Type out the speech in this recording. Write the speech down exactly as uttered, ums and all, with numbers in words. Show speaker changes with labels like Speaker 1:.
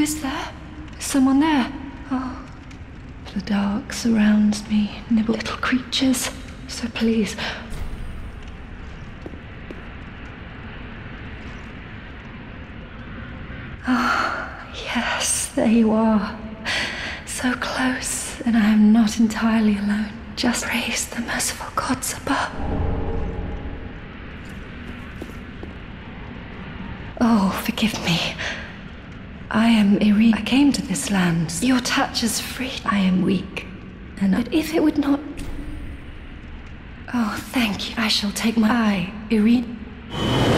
Speaker 1: is there? Is someone there? Oh, the dark surrounds me, nibble little creatures. So please. Ah, oh, yes, there you are. So close, and I am not entirely alone. Just praise the merciful gods above. Oh, forgive me. I am Irene. I came to this land. Your touch is free. I am weak. And but if it would not... Oh, thank you. I shall take my... I, Irene...